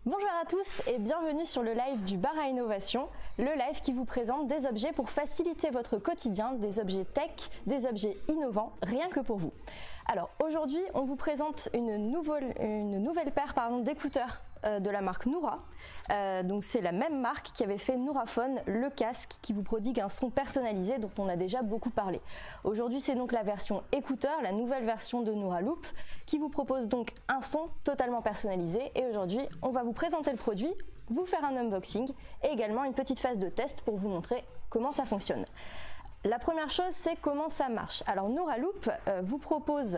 Bonjour à tous et bienvenue sur le live du bar à innovation, le live qui vous présente des objets pour faciliter votre quotidien, des objets tech, des objets innovants, rien que pour vous. Alors aujourd'hui, on vous présente une nouvelle paire d'écouteurs de la marque Noura. Donc c'est la même marque qui avait fait Nouraphone, le casque qui vous prodigue un son personnalisé dont on a déjà beaucoup parlé. Aujourd'hui c'est donc la version écouteur, la nouvelle version de Nouraloop qui vous propose donc un son totalement personnalisé et aujourd'hui on va vous présenter le produit, vous faire un unboxing et également une petite phase de test pour vous montrer comment ça fonctionne. La première chose c'est comment ça marche. Alors Nouraloop vous propose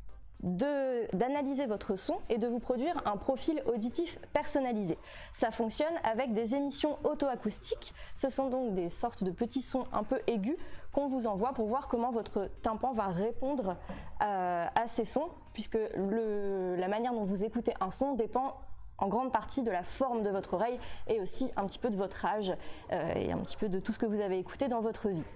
d'analyser votre son et de vous produire un profil auditif personnalisé. Ça fonctionne avec des émissions auto-acoustiques. Ce sont donc des sortes de petits sons un peu aigus qu'on vous envoie pour voir comment votre tympan va répondre à ces sons, puisque la manière dont vous écoutez un son dépend en grande partie de la forme de votre oreille et aussi un petit peu de votre âge et un petit peu de tout ce que vous avez écouté dans votre vie.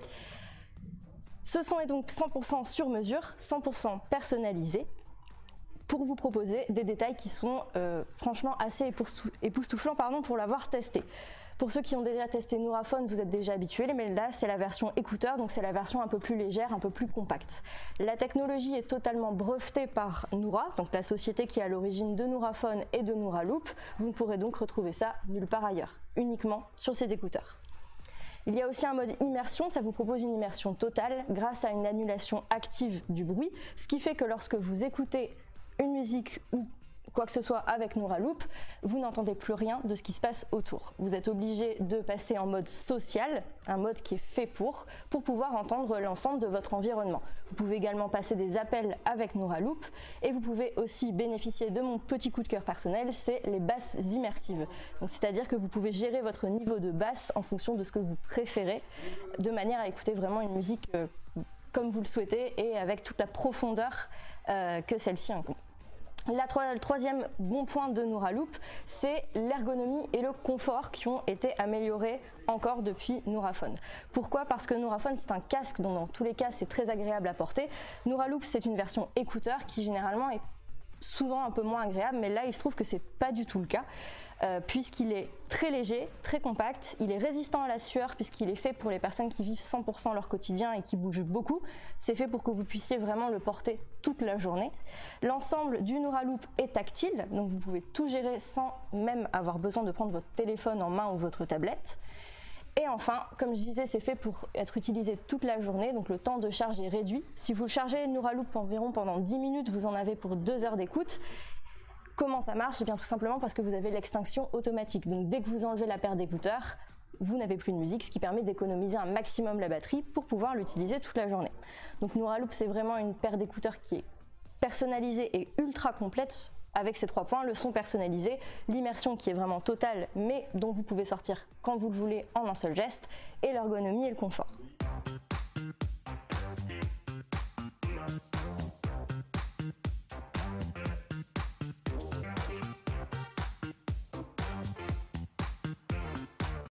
Ce son est donc 100% sur mesure, 100% personnalisé pour vous proposer des détails qui sont franchement assez époustouflants pour l'avoir testé. Pour ceux qui ont déjà testé Nouraphone, vous êtes déjà habitués, mais là c'est la version écouteur, donc c'est la version un peu plus légère, un peu plus compacte. La technologie est totalement brevetée par Noura, donc la société qui est à l'origine de Nouraphone et de Nouraloop. Vous ne pourrez donc retrouver ça nulle part ailleurs, uniquement sur ces écouteurs. Il y a aussi un mode immersion, ça vous propose une immersion totale grâce à une annulation active du bruit, ce qui fait que lorsque vous écoutez une musique ou quoi que ce soit avec Nouraloop, vous n'entendez plus rien de ce qui se passe autour. Vous êtes obligé de passer en mode social, un mode qui est fait pour pouvoir entendre l'ensemble de votre environnement. Vous pouvez également passer des appels avec Nouraloop et vous pouvez aussi bénéficier de mon petit coup de cœur personnel, c'est les basses immersives. C'est-à-dire que vous pouvez gérer votre niveau de basse en fonction de ce que vous préférez, de manière à écouter vraiment une musique comme vous le souhaitez et avec toute la profondeur que celle-ci incombe. Le troisième bon point de Nouraloop, c'est l'ergonomie et le confort qui ont été améliorés encore depuis Nouraphone. Pourquoi? Parce que Nouraphone c'est un casque dont dans tous les cas c'est très agréable à porter. Nouraloop c'est une version écouteur qui généralement est souvent un peu moins agréable, mais là il se trouve que c'est pas du tout le cas puisqu'il est très léger, très compact, il est résistant à la sueur puisqu'il est fait pour les personnes qui vivent 100% leur quotidien et qui bougent beaucoup. C'est fait pour que vous puissiez vraiment le porter toute la journée. L'ensemble du Nouraloop est tactile, donc vous pouvez tout gérer sans même avoir besoin de prendre votre téléphone en main ou votre tablette. Et enfin, comme je disais, c'est fait pour être utilisé toute la journée, donc le temps de charge est réduit. Si vous le chargez Nouraloop environ pendant 10 minutes, vous en avez pour 2 heures d'écoute. Comment ça marche? Eh bien tout simplement parce que vous avez l'extinction automatique. Donc dès que vous enlevez la paire d'écouteurs, vous n'avez plus de musique, ce qui permet d'économiser un maximum la batterie pour pouvoir l'utiliser toute la journée. Donc Nouraloop, c'est vraiment une paire d'écouteurs qui est personnalisée et ultra complète avec ces 3 points, le son personnalisé, l'immersion qui est vraiment totale mais dont vous pouvez sortir quand vous le voulez en un seul geste, et l'ergonomie et le confort.